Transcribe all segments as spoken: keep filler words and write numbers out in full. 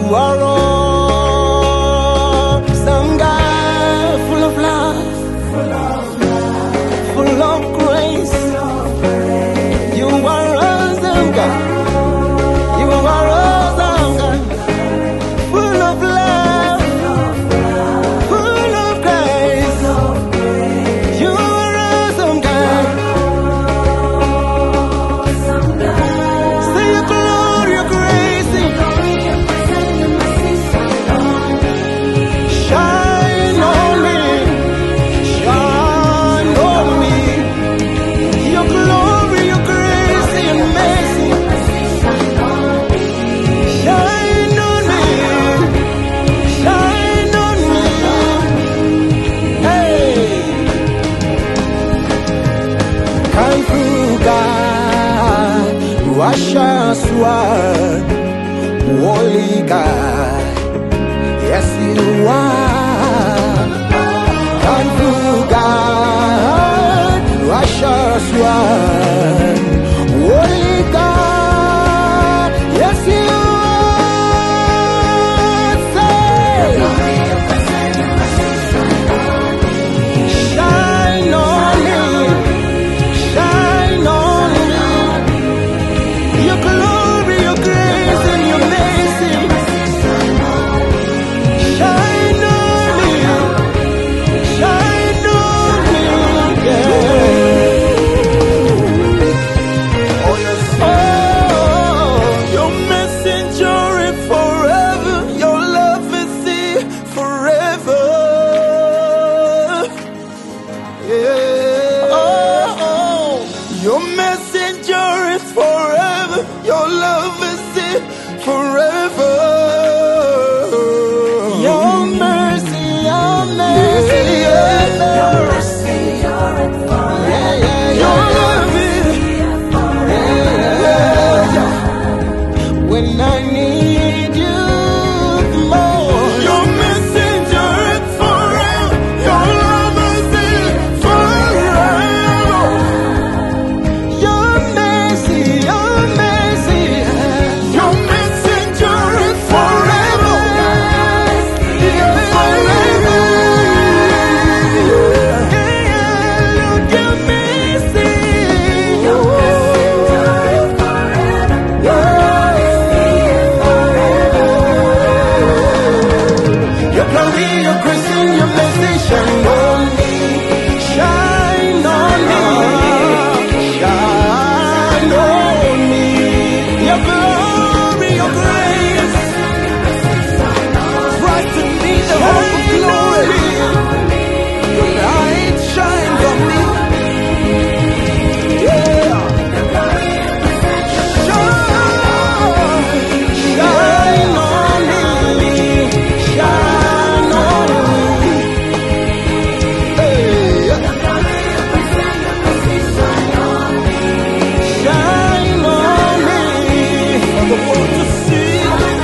are awesome God, full of love, full of love, full of grace. You are awesome God. You are awesome God, full of love, full of grace. You are awesome God. Say your glory, your grace, shine on me, shine on me. Your glory, your grace, your mercy, shine on me, shine on me. Hey, come through, God, wash us one, holy God. Yes, you are. Come through, God, wash us one, holy God. Yes, you are. Say, shine on me, shine on me. Your glory, your grace, and your mercy, shine on me, shine on me. Yeah. Oh, yes. Oh, your messenger is forever. Your love is here forever. Yeah. Oh, oh, your messenger is forever. Your love is here forever. Your mercy, your mercy, your mercy, yeah, yeah, your love is, yeah, yeah. When I need you more, your messenger is forever. Your love is here forever. Your mercy, your mercy, your messenger is forever. Yeah, forever. Yeah, look at mercy. Your messenger is forever. Your glory, your grace, and your mercy shine on me, shine on me, shine on me. Your glory, your grace, bright to me the hope of glory. Your light shines on me. Yeah. Shine, shine on me, shine on me. Hey. Shine on me for the world to see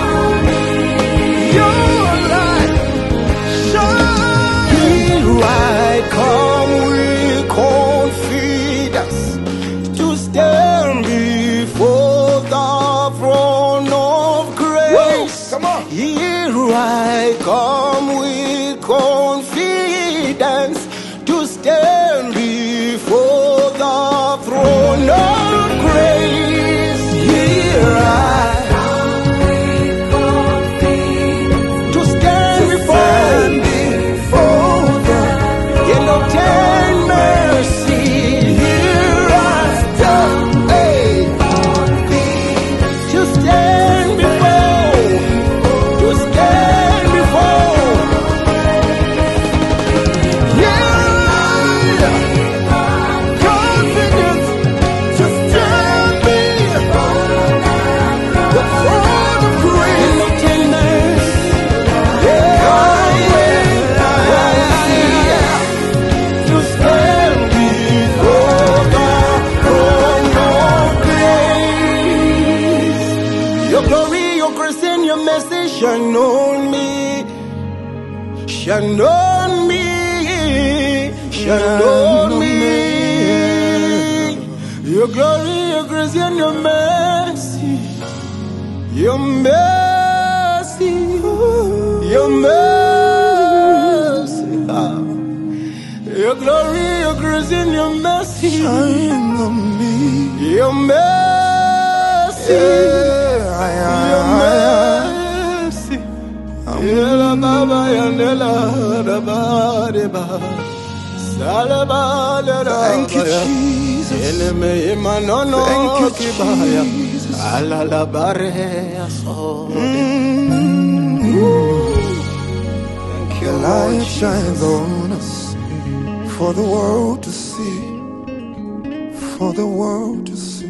your light. Shine. Here I come with confidence to stand before the throne of grace. Come on. Here I come with confidence to stand before the throne of grace. Here I to stand before, before the and obtain mercy. Here I stand, hey, to stand before, to stand before. Yeah, confidence to stand before the throne of grace and obtain mercy. Yeah, to stand before the throne of grace. Your glory, your grace, and your mercy shine on me, shine on me, shine on me. Your glory, your grace, and your mercy, your mercy. Your glory, your grace, and your mercy. Shine on me. Your mercy. Yeah, your mercy. Yela baba yandela raba reba. Thank you, Jesus. Thank you, Jesus. Your light shines on us for the world to see, for the world to see.